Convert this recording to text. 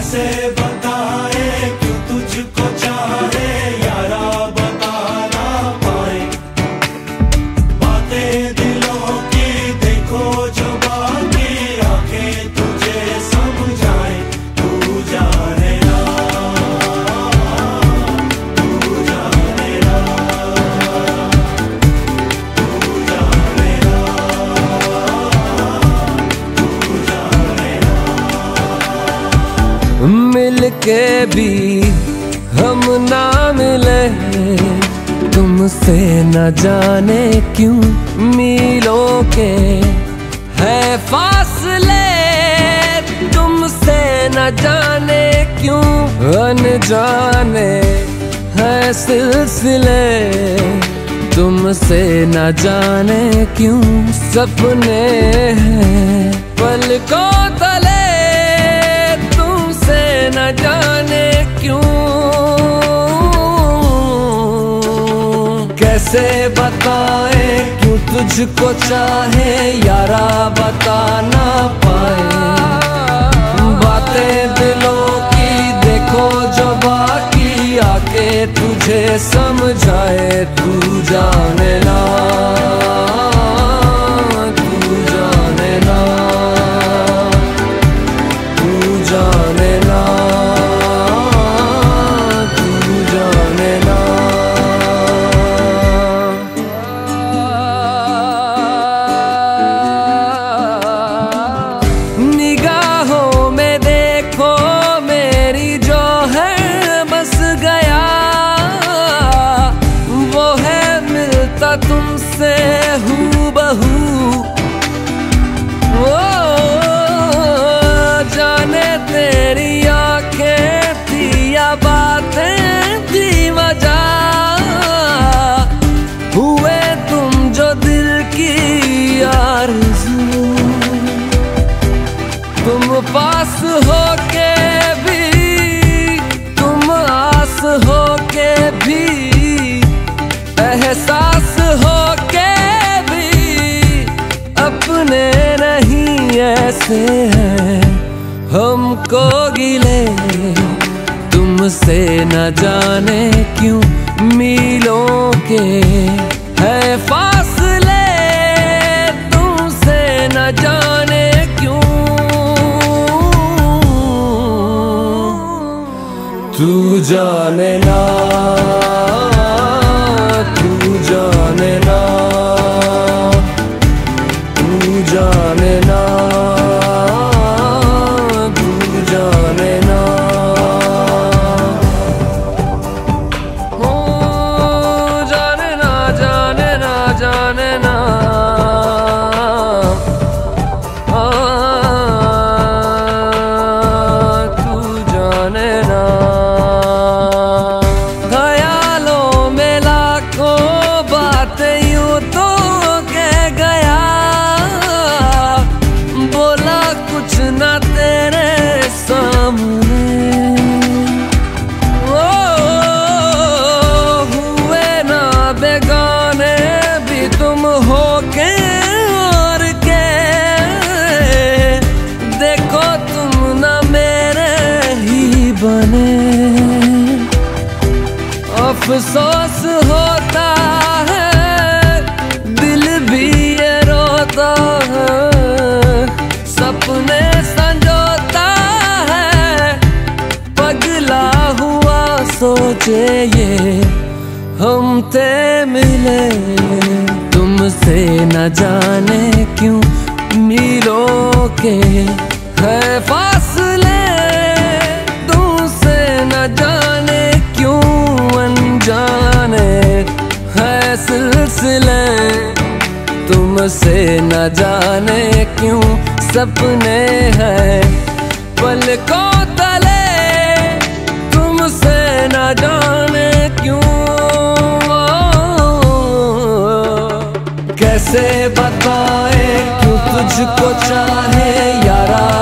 कैसे बताए क्यों तुझको चाहे यारा, बता ना पाए बातें दिलों की, देखो जो बाकी आंखें तुझे समझाए। तू जाने ना, तू जाने ना, तू जाने ना, तू जाने ना। मिलके भी हम ना मिले, तुमसे न जाने क्यों मीलों के है फासले, तुमसे न जाने क्यों अनजाने है सिलसिले, तुमसे न जाने क्यों सपने हैं पलकों तले, तुमसे न जाने क्यों। कैसे बताए क्यों तुझको चाहे यारा, बता ना पाए बातें दिलों की, देखो जो बाकी आके तुझे समझाए। तू जाने ना, तू जाने ना, तू जाने ना, तू जाने ना। निगाहों में देखो मेरी जो है बस गया, वो है मिलता तुमसे हूबहू। ओ जाने तेरी आंखें थी या बातें थी वजह, हुए तुम जो दिल की आरज़ू, तुम पास होके भी, तुम आस होके भी, एहसास होके भी, अपने नहीं ऐसे हैं हमको गिले, तुमसे न जाने क्यों मीलों के है फासले, तुमसे न जाने क्यों। तू जाने ना, तू जाने ना, तू जाने ना, तू जाने ना। ओ जाने ना, जाने ना, जाने ना, तू जाने ना। ख्यालों में लाखों बातें यूं तो कह गया, बोला कुछ ना तेरे सामने, ओ हुए ना बेगाने भी तुम हो के और के, देखो तुम ना मेरे ही बने। अफसोस होता है दिल भी ये रोता है, सपने संजोता है पगला हुआ सोचे ये हम ते मिले, तुमसे न जाने क्यों मीलों के है फासले, तुमसे न जाने क्यों अनजाने है सिलसिले, तुमसे न जाने क्यों सपने हैं पलकों तले, तुमसे न जाने क्यों। कैसे बताए क्यों तुझको चाहे यारा,